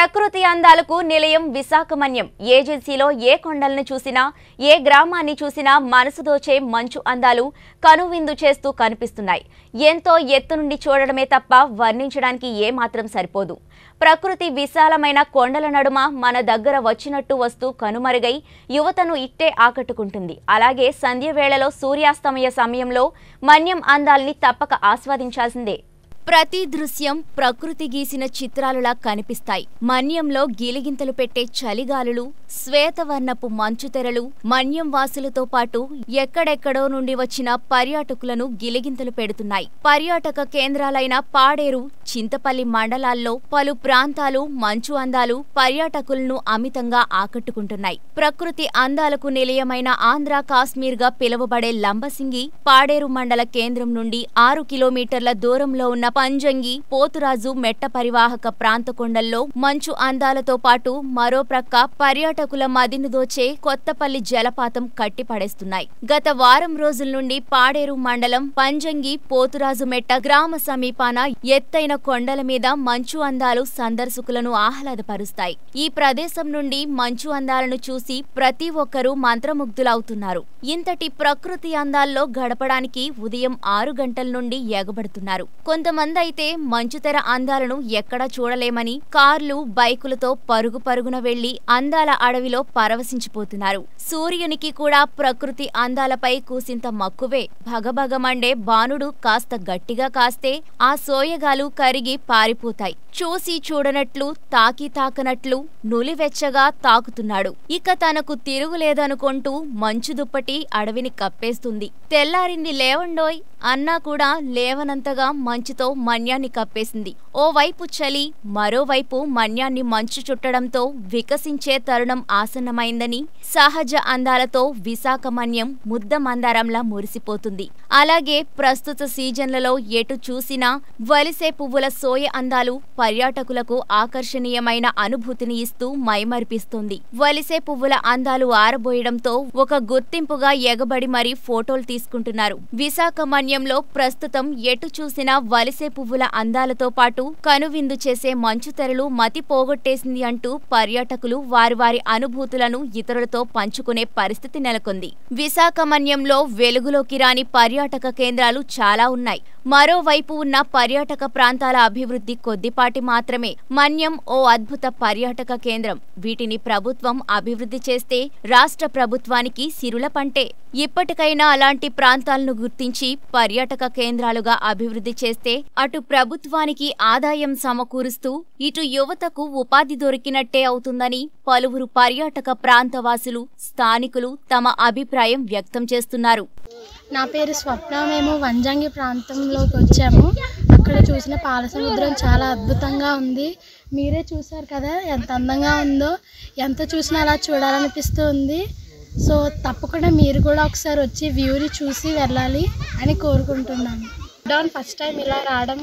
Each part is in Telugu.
ప్రకృతి అందాలకు నిలయం విశాఖమన్యం. ఏజెన్సీలో ఏ కొండలను చూసినా, ఏ గ్రామాన్ని చూసినా మనసు దోచే మంచు అందాలు కనువిందు చేస్తూ కనిపిస్తున్నాయి. ఎంతో ఎత్తు నుండి చూడడమే తప్ప వర్ణించడానికి ఏమాత్రం సరిపోదు. ప్రకృతి విశాలమైన కొండల నడుమ మన దగ్గర వచ్చినట్టు వస్తూ కనుమరుగై యువతను ఇట్టే ఆకట్టుకుంటుంది. అలాగే సంధ్య వేళలో సూర్యాస్తమయ సమయంలో మన్యం అందాల్ని తప్పక ఆస్వాదించాల్సిందే. ప్రతి దృశ్యం ప్రకృతి గీసిన చిత్రాలులా కనిపిస్తాయి. మన్యంలో గిలిగింతలు పెట్టే చలిగాలులు, శ్వేతవర్ణపు మంచుతెరలు మన్యం వాసులతో పాటు ఎక్కడెక్కడో నుండి వచ్చిన పర్యాటకులను గిలిగింతలు పెడుతున్నాయి. పర్యాటక కేంద్రాలైన పాడేరు, చింతపల్లి మండలాల్లో పలు ప్రాంతాలు మంచు అందాలు పర్యాటకులను అమితంగా ఆకట్టుకుంటున్నాయి. ప్రకృతి అందాలకు నిలయమైన ఆంధ్ర కాశ్మీర్గా పిలువబడే లంబసింగి పాడేరు మండల కేంద్రం నుండి 6 కిలోమీటర్ల దూరంలో ఉన్న పంజంగి, పోతురాజు మెట్ట పరివాహక ప్రాంత కొండల్లో మంచు అందాలతో పాటు మరో ప్రక్క పర్యాటకుల మదిని దోచే కొత్తపల్లి జలపాతం కట్టిపడేస్తున్నాయి. గత వారం రోజుల నుండి పాడేరు మండలం పంజంగి, పోతురాజు మెట్ట గ్రామ సమీపాన ఎత్తైన కొండల మీద మంచు అందాలు సందర్శకులను ఆహ్లాదపరుస్తాయి. ఈ ప్రదేశం నుండి మంచు అందాలను చూసి ప్రతి ఒక్కరూ మంత్రముగ్ధులవుతున్నారు. ఇంతటి ప్రకృతి అందాల్లో గడపడానికి ఉదయం 6 గంటల నుండి ఎగబడుతున్నారు. కొంతమంది అయితే మంచుతెర అందాలను ఎక్కడా చూడలేమని కార్లు, బైకులతో పరుగు పరుగున వెళ్లి అందాల అడవిలో పరవశించిపోతున్నారు. సూర్యునికి కూడా ప్రకృతి అందాలపై కూసింత మక్కువే. భగభగమండే బాణుడు కాస్త గట్టిగా కాస్తే ఆ సోయగాలు కరిగి పారిపోతాయి. చూసి చూడనట్లు, తాకి తాకనట్లు నులివెచ్చగా తాకుతున్నాడు. ఇక తనకు తిరుగులేదనుకుంటూ మంచు దుప్పటి అడవిని కప్పేస్తుంది. తెల్లారింది లేవండోయ్ అన్నా కూడా లేవనంతగా మంచుతో మన్యాన్ని కప్పేసింది. ఓవైపు చలి, మరోవైపు మన్యాన్ని మంచు చుట్టడంతో వికసించే తరుణం ఆసన్నమైందని సహజ అందాలతో విశాఖమన్యం ముద్ద మందారంలా మురిసిపోతుంది. అలాగే ప్రస్తుత సీజన్లలో ఎటు చూసినా వలిసే పువ్వుల సోయ అందాలు పర్యాటకులకు ఆకర్షణీయమైన అనుభూతిని ఇస్తూ మైమరిపిస్తుంది. వలిసే పువ్వుల అందాలు ఆరబోయడంతో ఒక గుర్తింపుగా ఎగబడి మరీ ఫోటోలు తీసుకుంటున్నారు. విశాఖమన్యంలో ప్రస్తుతం ఎటు చూసినా వలిసే పువ్వుల అందాలతో పాటు కనువిందు చేసే మంచుతెరలు మతి పోగొట్టేసింది అంటూ పర్యాటకులు వారి అనుభూతులను ఇతరులతో పంచుకునే పరిస్థితి నెలకొంది. విశాఖమన్యంలో వెలుగులోకి రాని పర్యాటక కేంద్రాలు చాలా ఉన్నాయి. మరోవైపు ఉన్న పర్యాటక ప్రాంతాల అభివృద్ధి కొద్దిపాటి మాత్రమే. మన్యం ఓ అద్భుత పర్యాటక కేంద్రం. వీటిని ప్రభుత్వం అభివృద్ధి చేస్తే రాష్ట్ర ప్రభుత్వానికి సిరుల పంటే. ఇప్పటికైనా అలాంటి ప్రాంతాలను గుర్తించి పర్యాటక కేంద్రాలుగా అభివృద్ధి చేస్తే అటు ప్రభుత్వానికి ఆదాయం సమకూరుస్తూ ఇటు యువతకు ఉపాధి దొరికినట్టే అవుతుందని పలువురు పర్యాటక ప్రాంతవాసులు, స్థానికులు తమ అభిప్రాయం వ్యక్తం చేస్తున్నారు. నా పేరు స్వప్న. మేము వంజంగి ప్రాంతంలోకి వచ్చాము. అక్కడ చూసిన పాలసముద్రం చాలా అద్భుతంగా ఉంది. మీరే చూసారు కదా ఎంత అందంగా ఉందో. ఎంత చూసినా అలా చూడాలనిపిస్తూ ఉంది. సో తప్పకుండా మీరు కూడా ఒకసారి వచ్చి వ్యూని చూసి వెళ్ళాలి అని కోరుకుంటున్నాను. ఫస్ట్ టైం ఇలా రావడం.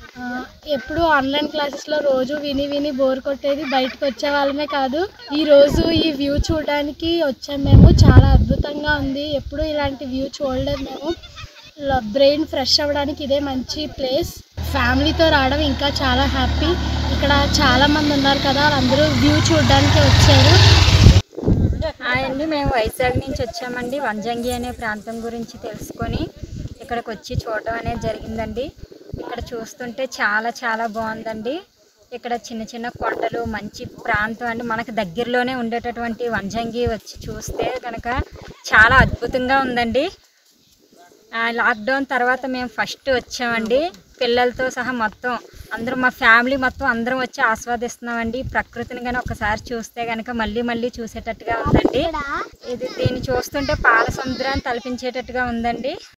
ఎప్పుడు ఆన్లైన్ క్లాసెస్లో రోజు విని బోర్ కొట్టేది. బయటకు వచ్చే వాళ్ళమే కాదు, ఈరోజు ఈ వ్యూ చూడడానికి వచ్చాము మేము. చాలా అద్భుతంగా ఉంది. ఎప్పుడు ఇలాంటి వ్యూ చూడలేదు మేము. బ్రెయిన్ ఫ్రెష్ అవ్వడానికి ఇదే మంచి ప్లేస్. ఫ్యామిలీతో రావడం ఇంకా చాలా హ్యాపీ. ఇక్కడ చాలామంది ఉన్నారు కదా, వాళ్ళందరూ వ్యూ చూడడానికి వచ్చారు. అండి, మేము వైజాగ్ నుంచి వచ్చామండి. వంజంగి అనే ప్రాంతం గురించి తెలుసుకొని ఇక్కడికి వచ్చి చూడడం అనేది జరిగిందండి. ఇక్కడ చూస్తుంటే చాలా బాగుందండి. ఇక్కడ చిన్న చిన్న కొండలు, మంచి ప్రాంతం అండి. మనకు దగ్గరలోనే ఉండేటటువంటి వంజంగి వచ్చి చూస్తే కనుక చాలా అద్భుతంగా ఉందండి. లాక్డౌన్ తర్వాత మేము ఫస్ట్ వచ్చామండి. పిల్లలతో సహా మొత్తం అందరూ, మా ఫ్యామిలీ మొత్తం అందరం వచ్చి ఆస్వాదిస్తున్నామండి. ప్రకృతిని కానీ ఒకసారి చూస్తే కనుక మళ్ళీ చూసేటట్టుగా ఉందండి. దీన్ని చూస్తుంటే పాల సముద్రాన్ని తలపించేటట్టుగా ఉందండి.